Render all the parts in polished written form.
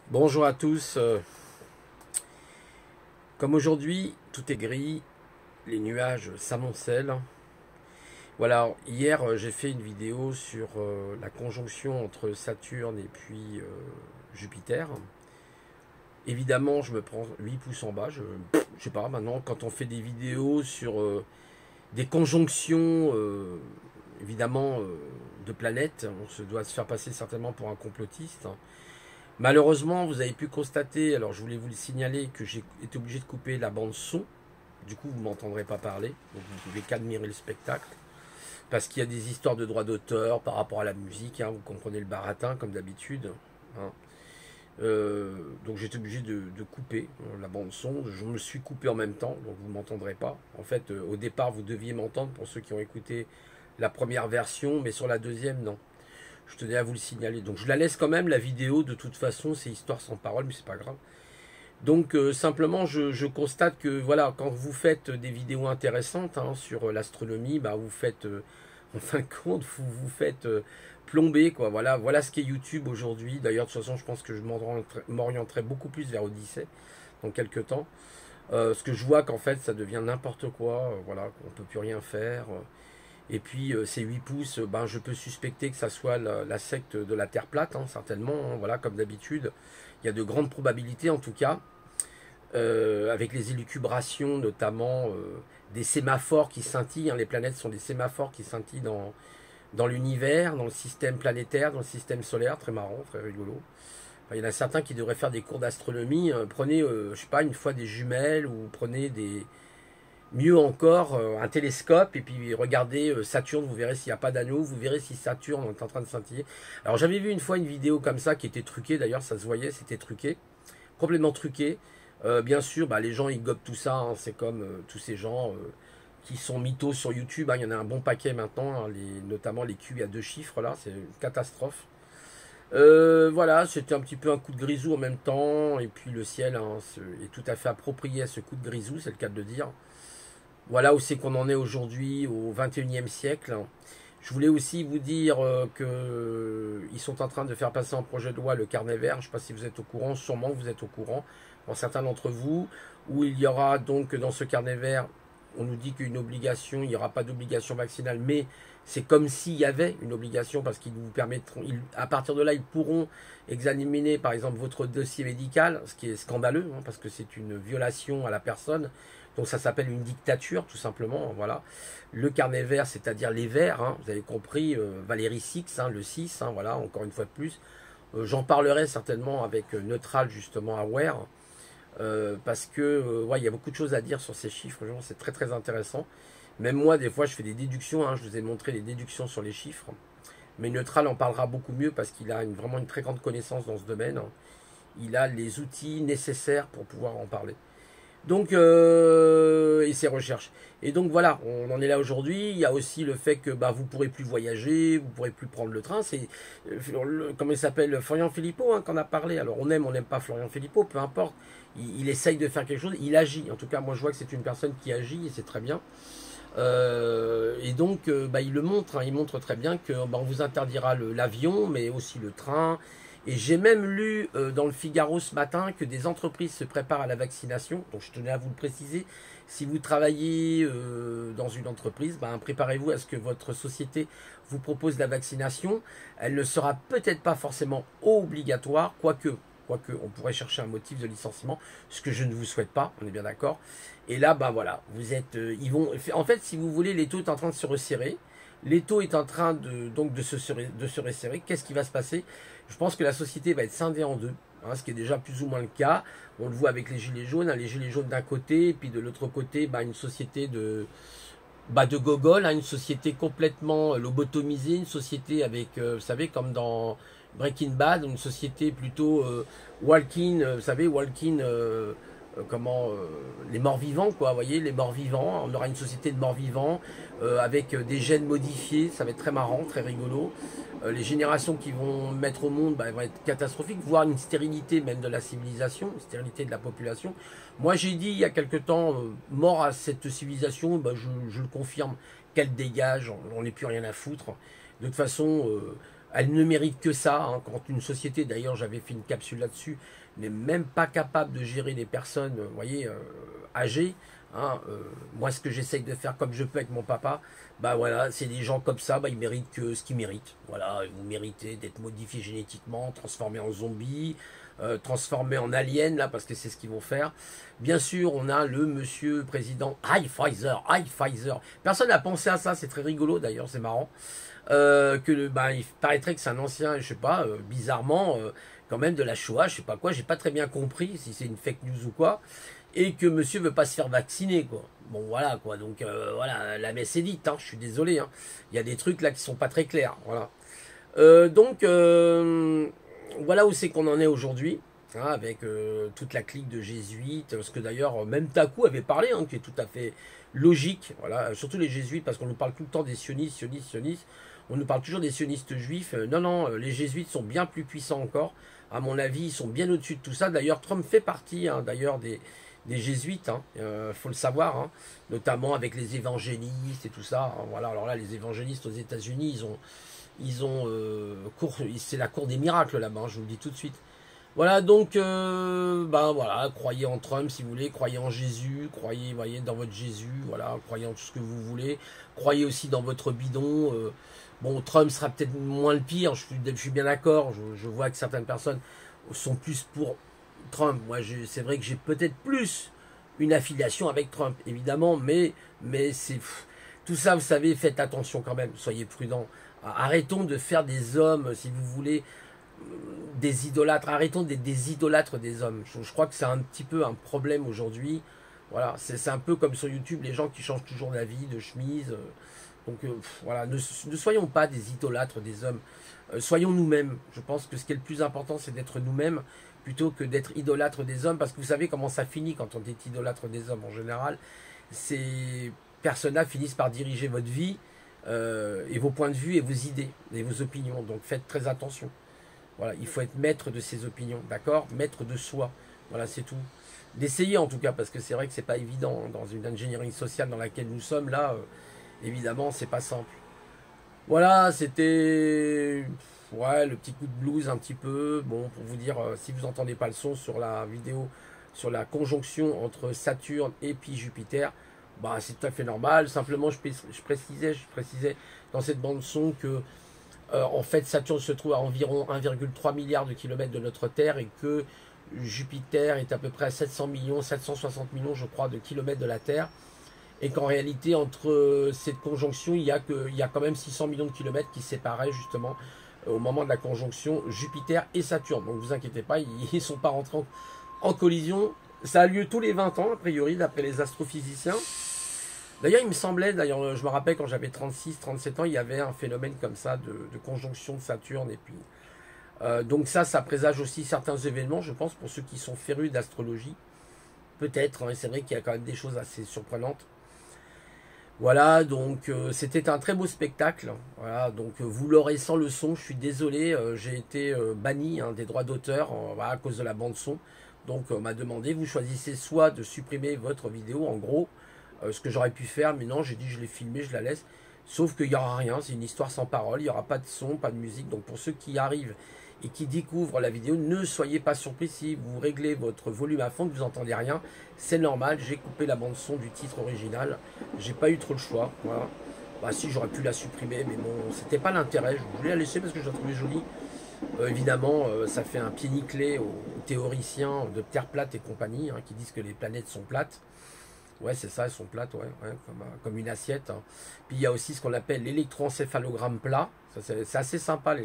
Bonjour à tous. Comme aujourd'hui, tout est gris, les nuages s'amoncellent. Voilà, hier j'ai fait une vidéo sur la conjonction entre Saturne et puis Jupiter. Évidemment, je me prends 8 pouces en bas. Je sais pas, maintenant, quand on fait des vidéos sur des conjonctions, évidemment, de planètes, on se doit se faire passer certainement pour un complotiste. Malheureusement, vous avez pu constater, alors je voulais vous le signaler, que j'ai été obligé de couper la bande son. Du coup, vous ne m'entendrez pas parler. Donc vous pouvez qu'admirer le spectacle. Parce qu'il y a des histoires de droits d'auteur par rapport à la musique. Hein, vous comprenez le baratin, comme d'habitude. Hein. Donc j'ai été obligé de couper la bande son. Je me suis coupé en même temps, donc vous ne m'entendrez pas. En fait, au départ, vous deviez m'entendre pour ceux qui ont écouté la première version, mais sur la deuxième, non. Je tenais à vous le signaler. Donc je la laisse quand même, la vidéo, de toute façon, c'est histoire sans parole, mais c'est pas grave. Donc simplement, je constate que voilà, quand vous faites des vidéos intéressantes hein, sur l'astronomie, bah, vous faites, en fin de compte, vous faites plomber, quoi. Voilà, voilà ce qu'est YouTube aujourd'hui. D'ailleurs, de toute façon, je pense que je m'orienterai beaucoup plus vers Odyssée dans quelques temps. Parce que je vois qu'en fait, ça devient n'importe quoi. Voilà, on peut plus rien faire. Et puis ces 8 pouces, ben, je peux suspecter que ça soit la secte de la Terre plate, hein, certainement. Hein, voilà, comme d'habitude, il y a de grandes probabilités en tout cas, avec les élucubrations notamment des sémaphores qui scintillent. Hein, les planètes sont des sémaphores qui scintillent dans l'univers, dans le système planétaire, dans le système solaire. Très marrant, très rigolo. Enfin, il y en a certains qui devraient faire des cours d'astronomie. Prenez, je sais pas, une fois des jumelles ou prenez des, mieux encore, un télescope et puis regardez Saturne, vous verrez s'il n'y a pas d'anneau, vous verrez si Saturne est en train de scintiller. Alors j'avais vu une fois une vidéo comme ça qui était truquée, d'ailleurs ça se voyait, c'était truqué, complètement truqué. Bien sûr, bah, les gens ils gobent tout ça, hein, c'est comme tous ces gens qui sont mythos sur YouTube, hein, il y en a un bon paquet maintenant, hein, notamment les Q à deux chiffres là, c'est une catastrophe. Voilà, c'était un petit peu un coup de grisou en même temps, et puis le ciel hein, est tout à fait approprié à ce coup de grisou, c'est le cas de le dire. Voilà où c'est qu'on en est aujourd'hui au 21e siècle. Je voulais aussi vous dire qu'ils sont en train de faire passer en projet de loi le carnet vert. Je ne sais pas si vous êtes au courant, sûrement vous êtes au courant, pour certains d'entre vous, où il y aura donc dans ce carnet vert, on nous dit qu'une obligation, il n'y aura pas d'obligation vaccinale, mais c'est comme s'il y avait une obligation parce qu'ils vous permettront, à partir de là, ils pourront examiner par exemple votre dossier médical, ce qui est scandaleux, hein, parce que c'est une violation à la personne. Donc ça s'appelle une dictature tout simplement. Voilà. Le carnet vert, c'est-à-dire les verts, hein, vous avez compris, Valérie Six, hein, le 6, hein, voilà, encore une fois de plus. J'en parlerai certainement avec Neutral justement Aware, parce que ouais, il y a beaucoup de choses à dire sur ces chiffres, c'est très très intéressant. Même moi, des fois, je fais des déductions, hein, je vous ai montré les déductions sur les chiffres. Mais Neutral en parlera beaucoup mieux parce qu'il a vraiment une très grande connaissance dans ce domaine. Il a les outils nécessaires pour pouvoir en parler. Donc, et ses recherches. Et donc voilà, on en est là aujourd'hui. Il y a aussi le fait que bah, vous ne pourrez plus voyager, vous ne pourrez plus prendre le train. C'est, comment il s'appelle, Florian Philippot, hein, qu'on a parlé. Alors on n'aime pas Florian Philippot, peu importe. Il essaye de faire quelque chose, il agit. En tout cas, moi je vois que c'est une personne qui agit et c'est très bien. Et donc, bah, il le montre, hein, il montre très bien que bah, on vous interdira l'avion, mais aussi le train. Et j'ai même lu dans le Figaro ce matin que des entreprises se préparent à la vaccination. Donc, je tenais à vous le préciser. Si vous travaillez dans une entreprise, bah, préparez-vous à ce que votre société vous propose la vaccination. Elle ne sera peut-être pas forcément obligatoire, quoique on pourrait chercher un motif de licenciement, ce que je ne vous souhaite pas, on est bien d'accord. Et là, ben voilà, vous êtes, ils vont, en fait, si vous voulez, l'étau est en train de se resserrer. L'étau est en train de se resserrer. Qu'est-ce qui va se passer? Je pense que la société va être scindée en deux, hein, ce qui est déjà plus ou moins le cas. On le voit avec les gilets jaunes, hein, les gilets jaunes d'un côté, et puis de l'autre côté, bah, une société de gogol, hein, une société complètement lobotomisée, une société avec, vous savez, comme dans Breaking Bad, une société plutôt walking, vous savez, walking, comment, les morts vivants, quoi, vous voyez, les morts vivants, on aura une société de morts vivants, avec des gènes modifiés, ça va être très marrant, très rigolo. Les générations qui vont mettre au monde bah, vont être catastrophiques, voire une stérilité même de la civilisation, une stérilité de la population. Moi j'ai dit il y a quelque temps, mort à cette civilisation, bah, je le confirme, qu'elle dégage, on n'est plus rien à foutre. De toute façon, Elle ne mérite que ça, hein. Quand une société, d'ailleurs j'avais fait une capsule là-dessus, n'est même pas capable de gérer des personnes, vous voyez, âgées, hein, moi ce que j'essaye de faire comme je peux avec mon papa, bah voilà, c'est des gens comme ça, bah ils méritent que ce qu'ils méritent. Voilà, vous méritez d'être modifiés génétiquement, transformés en zombies, transformés en aliens, là, parce que c'est ce qu'ils vont faire. Bien sûr, on a le monsieur président Pfizer. Personne n'a pensé à ça, c'est très rigolo d'ailleurs, c'est marrant. Il paraîtrait que c'est un ancien, je sais pas, bizarrement, quand même de la Shoah, je sais pas quoi, j'ai pas très bien compris si c'est une fake news ou quoi, et que monsieur veut pas se faire vacciner, quoi. Bon, voilà, quoi, donc voilà, la messe est dite, hein, je suis désolé, hein. Il y a des trucs là qui sont pas très clairs, voilà. Voilà où c'est qu'on en est aujourd'hui, hein, avec toute la clique de jésuites, parce que d'ailleurs, même Taku avait parlé, hein, qui est tout à fait logique, voilà, surtout les jésuites, parce qu'on nous parle tout le temps des sionistes, on nous parle toujours des sionistes juifs. Non, non, les jésuites sont bien plus puissants encore. À mon avis, ils sont bien au-dessus de tout ça. D'ailleurs, Trump fait partie, hein, d'ailleurs, des jésuites. Hein, faut le savoir, hein, notamment avec les évangélistes et tout ça. Hein, voilà. Alors là, les évangélistes aux États-Unis, c'est la cour des miracles là-bas. Hein, je vous le dis tout de suite. Voilà, donc, voilà, croyez en Trump si vous voulez, croyez en Jésus, croyez, voyez, dans votre Jésus, voilà, croyez en tout ce que vous voulez, croyez aussi dans votre bidon. Bon, Trump sera peut-être moins le pire, je suis bien d'accord, je vois que certaines personnes sont plus pour Trump. Moi, c'est vrai que j'ai peut-être plus une affiliation avec Trump, évidemment, mais c'est tout ça, vous savez, faites attention quand même, soyez prudents. Arrêtons de faire des hommes, si vous voulez, des idolâtres, arrêtons d'être des idolâtres des hommes. Je crois que c'est un petit peu un problème aujourd'hui. Voilà, c'est un peu comme sur YouTube, les gens qui changent toujours d'avis, de chemise. Voilà, ne soyons pas des idolâtres des hommes. Soyons nous-mêmes. Je pense que ce qui est le plus important, c'est d'être nous-mêmes plutôt que d'être idolâtre des hommes. Parce que vous savez comment ça finit quand on est idolâtre des hommes en général. Ces personnes-là finissent par diriger votre vie et vos points de vue et vos idées et vos opinions. Donc faites très attention. Voilà, il faut être maître de ses opinions, d'accord? Maître de soi. Voilà, c'est tout. D'essayer en tout cas, parce que c'est vrai que c'est pas évident hein, dans une ingénierie sociale dans laquelle nous sommes là. Évidemment, c'est pas simple. Voilà, c'était ouais le petit coup de blues un petit peu. Bon, pour vous dire, si vous entendez pas le son sur la vidéo, sur la conjonction entre Saturne et puis Jupiter, bah c'est tout à fait normal. Simplement, je précisais dans cette bande son que en fait, Saturne se trouve à environ 1,3 milliard de kilomètres de notre Terre et que Jupiter est à peu près à 700 millions, 760 millions, je crois, de kilomètres de la Terre. Et qu'en réalité, entre cette conjonction, il y a quand même 600 millions de kilomètres qui séparaient justement au moment de la conjonction Jupiter et Saturne. Donc, ne vous inquiétez pas, ils ne sont pas rentrés en collision. Ça a lieu tous les 20 ans, a priori, d'après les astrophysiciens. D'ailleurs, il me semblait, d'ailleurs, je me rappelle quand j'avais 36, 37 ans, il y avait un phénomène comme ça de conjonction de Saturne. Et puis, donc ça présage aussi certains événements, je pense, pour ceux qui sont férus d'astrologie. Peut-être, hein, c'est vrai qu'il y a quand même des choses assez surprenantes. Voilà, donc c'était un très beau spectacle. Voilà, donc vous l'aurez sans le son, je suis désolé, j'ai été banni hein, des droits d'auteur voilà, à cause de la bande son. Donc on m'a demandé, vous choisissez soit de supprimer votre vidéo, en gros, ce que j'aurais pu faire, mais non, j'ai dit je l'ai filmé, je la laisse. Sauf qu'il n'y aura rien, c'est une histoire sans parole, il n'y aura pas de son, pas de musique. Donc pour ceux qui arrivent et qui découvrent la vidéo, ne soyez pas surpris si vous réglez votre volume à fond, que vous n'entendez rien. C'est normal, j'ai coupé la bande son du titre original, j'ai pas eu trop le choix. Voilà. Bah si, j'aurais pu la supprimer, mais bon, c'était pas l'intérêt. Je voulais la laisser parce que je la trouvais jolie. Évidemment, ça fait un pied nickelé aux théoriciens de Terre plate et compagnie, hein, qui disent que les planètes sont plates. Ouais, c'est ça, elles sont plates, ouais, comme une assiette. Hein. Puis il y a aussi ce qu'on appelle l'électroencéphalogramme plat. C'est assez sympa,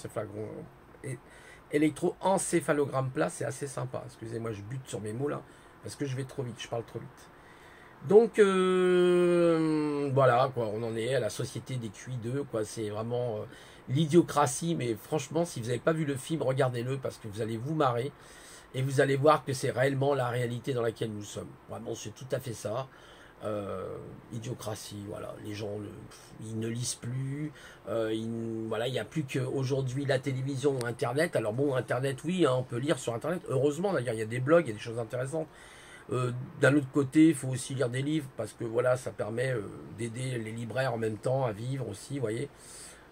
l'électroencéphalogramme plat, c'est assez sympa. Excusez-moi, je bute sur mes mots là, parce que je vais trop vite, je parle trop vite. Donc, voilà, quoi, on en est à la société des QI2, quoi, c'est vraiment l'idiocratie, mais franchement, si vous n'avez pas vu le film, regardez-le, parce que vous allez vous marrer. Et vous allez voir que c'est réellement la réalité dans laquelle nous sommes. Vraiment, c'est tout à fait ça. Idiocratie, voilà. Les gens, ils ne lisent plus. Voilà, il n'y a plus qu'aujourd'hui la télévision ou Internet. Alors bon, Internet, oui, hein, on peut lire sur Internet. Heureusement, d'ailleurs, il y a des blogs, il y a des choses intéressantes. D'un autre côté, il faut aussi lire des livres parce que voilà, ça permet d'aider les libraires en même temps à vivre aussi, vous voyez.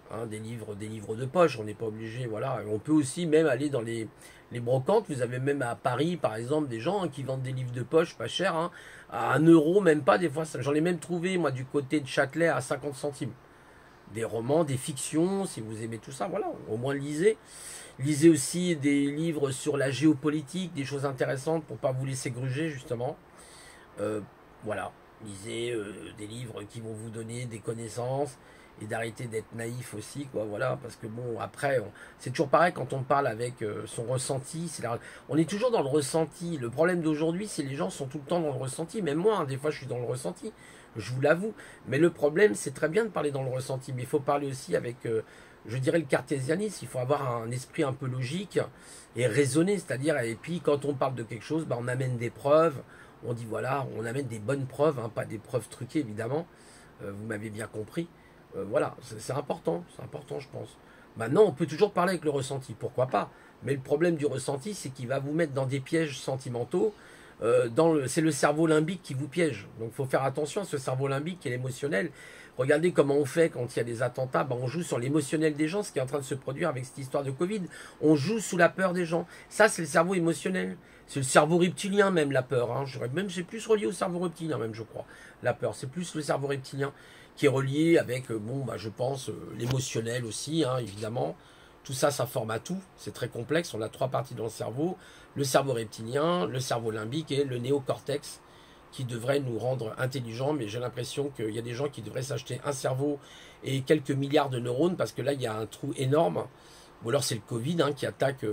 hein, des livres de poche, on n'est pas obligé, voilà. On peut aussi même aller dans les brocantes, vous avez même à Paris, par exemple, des gens hein, qui vendent des livres de poche pas cher, hein, à 1 euro, même pas, des fois, j'en ai même trouvé, moi, du côté de Châtelet, à 50 centimes. Des romans, des fictions, si vous aimez tout ça, voilà, au moins lisez. Lisez aussi des livres sur la géopolitique, des choses intéressantes pour pas vous laisser gruger, justement. Euh, voilà, lisez des livres qui vont vous donner des connaissances et d'arrêter d'être naïf aussi, quoi, voilà, parce que bon, après, c'est toujours pareil quand on parle avec son ressenti, on est toujours dans le ressenti. Le problème d'aujourd'hui, c'est que les gens sont tout le temps dans le ressenti, même moi, hein, des fois je suis dans le ressenti, je vous l'avoue, mais le problème, c'est très bien de parler dans le ressenti, mais il faut parler aussi avec, je dirais, le cartésianisme, il faut avoir un esprit un peu logique et raisonné, c'est-à-dire, et puis quand on parle de quelque chose, bah, on amène des preuves, on dit voilà, on amène des bonnes preuves, hein, pas des preuves truquées évidemment, vous m'avez bien compris. Voilà, c'est important, je pense. Maintenant, on peut toujours parler avec le ressenti, pourquoi pas. Mais le problème du ressenti, c'est qu'il va vous mettre dans des pièges sentimentaux. C'est le cerveau limbique qui vous piège. Donc il faut faire attention à ce cerveau limbique qui est l'émotionnel. Regardez comment on fait quand il y a des attentats. Ben, on joue sur l'émotionnel des gens, ce qui est en train de se produire avec cette histoire de Covid. On joue sous la peur des gens. Ça, c'est le cerveau émotionnel. C'est le cerveau reptilien même, la peur. Hein. C'est plus relié au cerveau reptilien même, je crois. La peur, c'est plus le cerveau reptilien qui est relié avec, bon, bah, je pense, l'émotionnel aussi, hein, évidemment. Tout ça, ça forme à tout. C'est très complexe. On a 3 parties dans le cerveau. Le cerveau reptilien, le cerveau limbique et le néocortex qui devrait nous rendre intelligents. Mais j'ai l'impression qu'il y a des gens qui devraient s'acheter un cerveau et quelques milliards de neurones parce que là, il y a un trou énorme. Ou alors c'est le Covid hein, qui attaque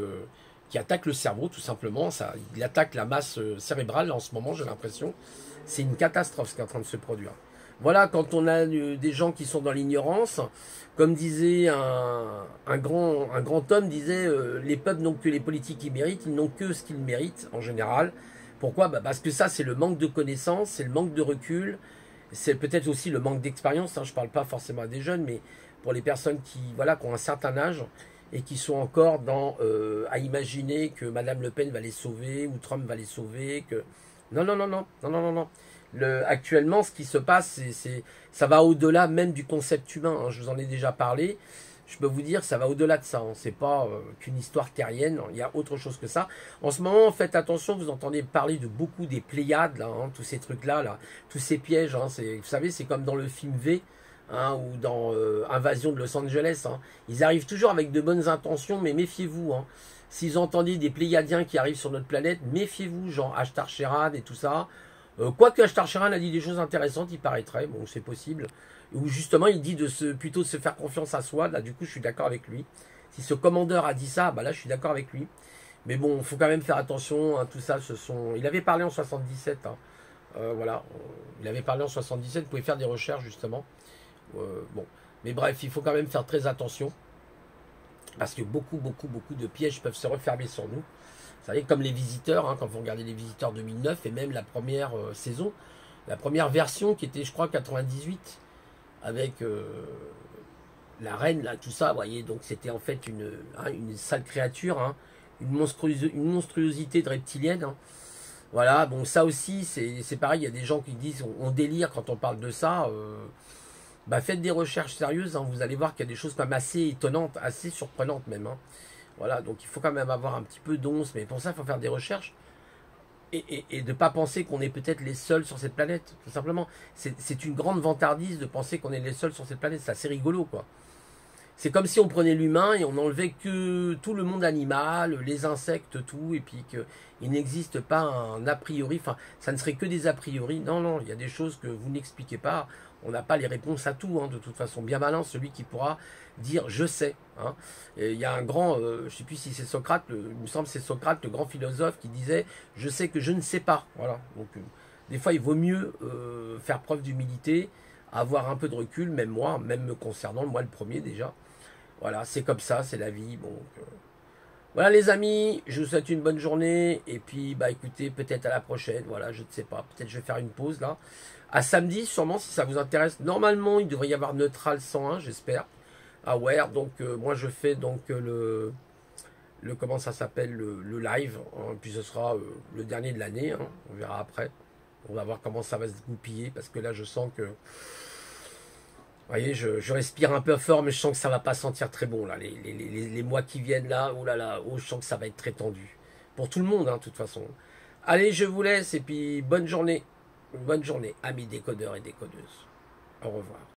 le cerveau, tout simplement. Il attaque la masse cérébrale en ce moment, j'ai l'impression. C'est une catastrophe ce qui est en train de se produire. Voilà, quand on a des gens qui sont dans l'ignorance, comme disait un grand homme, disait les peuples n'ont que les politiques qu'ils méritent, ils n'ont que ce qu'ils méritent en général. Pourquoi bah parce que ça, c'est le manque de connaissances, c'est le manque de recul, c'est peut-être aussi le manque d'expérience. Hein, je ne parle pas forcément à des jeunes, mais pour les personnes qui ont un certain âge et qui sont encore à imaginer que Madame Le Pen va les sauver ou Trump va les sauver. Non, non, non, non, non, non, non, non. Actuellement, ce qui se passe, ça va au-delà même du concept humain. Hein. Je vous en ai déjà parlé. Je peux vous dire, ça va au-delà de ça. Hein. C'est pas qu'une histoire terrienne. Il y a autre chose que ça. En ce moment, faites attention. Vous entendez parler de beaucoup des Pléiades, là, hein, tous ces trucs-là, là, tous ces pièges. Hein, vous savez, c'est comme dans le film V. Hein, ou dans Invasion de Los Angeles. Hein. Ils arrivent toujours avec de bonnes intentions, mais méfiez-vous. Hein. S'ils entendaient des Pléiadiens qui arrivent sur notre planète, méfiez-vous, genre Ashtar Sheran et tout ça. Quoique Ashtar Sheran a dit des choses intéressantes, il paraîtrait, bon c'est possible. Ou justement il dit plutôt de se faire confiance à soi, là du coup je suis d'accord avec lui. Si ce commandeur a dit ça, bah là je suis d'accord avec lui. Mais bon, il faut quand même faire attention, hein, tout ça, il avait parlé en 77, hein. Voilà, il avait parlé en 77, vous pouvez faire des recherches justement. Bon, mais bref, il faut quand même faire très attention, parce que beaucoup, beaucoup, beaucoup de pièges peuvent se refermer sur nous. Vous savez, comme les visiteurs, hein, quand vous regardez les visiteurs 2009 et même la première saison, la première version qui était, je crois, 98, avec la reine, là, tout ça, vous voyez, donc c'était en fait une sale créature, hein, une monstruosité de reptilienne. Hein. Voilà, bon, ça aussi, c'est pareil, il y a des gens qui disent, on délire quand on parle de ça. Bah, faites des recherches sérieuses, hein, vous allez voir qu'il y a des choses quand même assez étonnantes, assez surprenantes même. Hein. Voilà, donc il faut quand même avoir un petit peu d'once, mais pour ça, il faut faire des recherches et de ne pas penser qu'on est peut-être les seuls sur cette planète, tout simplement. C'est une grande vantardise de penser qu'on est les seuls sur cette planète, c'est assez rigolo, quoi. C'est comme si on prenait l'humain et on enlevait que tout le monde animal, les insectes, tout, et puis qu'il n'existe pas un a priori, enfin, ça ne serait que des a priori. Non, non, il y a des choses que vous n'expliquez pas. On n'a pas les réponses à tout, hein, de toute façon. Bien malin, celui qui pourra dire je sais. Hein. Il y a un grand, je ne sais plus si c'est Socrate, il me semble que c'est Socrate, le grand philosophe, qui disait je sais que je ne sais pas. Voilà. Donc, des fois, il vaut mieux faire preuve d'humilité, avoir un peu de recul, même moi, même me concernant, moi le premier déjà. Voilà, c'est comme ça, c'est la vie. Bon, voilà les amis, je vous souhaite une bonne journée. Et puis, bah écoutez, peut-être à la prochaine. Voilà, je ne sais pas. Peut-être je vais faire une pause là. À samedi, sûrement, si ça vous intéresse. Normalement, il devrait y avoir Neutral 101, j'espère. À Ware. Donc, moi, je fais donc comment ça s'appelle, le live. Hein, puis ce sera le dernier de l'année. Hein, on verra après. On va voir comment ça va se goupiller. Parce que là, je sens que... voyez, je respire un peu fort, mais je sens que ça va pas sentir très bon là. Les mois qui viennent là, oh là là, oh, je sens que ça va être très tendu. Pour tout le monde, hein, de toute façon. Allez, je vous laisse et puis bonne journée. Bonne journée, amis décodeurs et décodeuses. Au revoir.